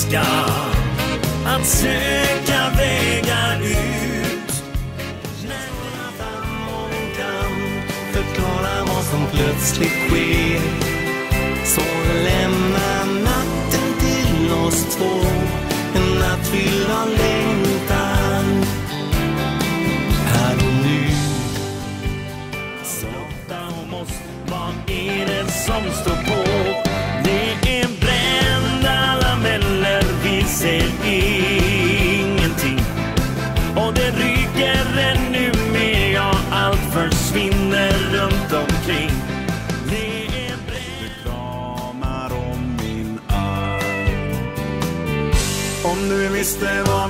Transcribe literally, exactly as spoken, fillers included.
älska, att söka vägar ut. När någon kan förklara vad som plötsligt sker, så lämna natten till oss två, en natt fylld av längtan. Här och nu, sakta om oss, vad är det som står på? Det är brända lameller, vi ser ingenting. Och det ryker ännu mer, ja, allt försvinner runt omkring. Det är brända... Du kramar om min arm. Om du visste vad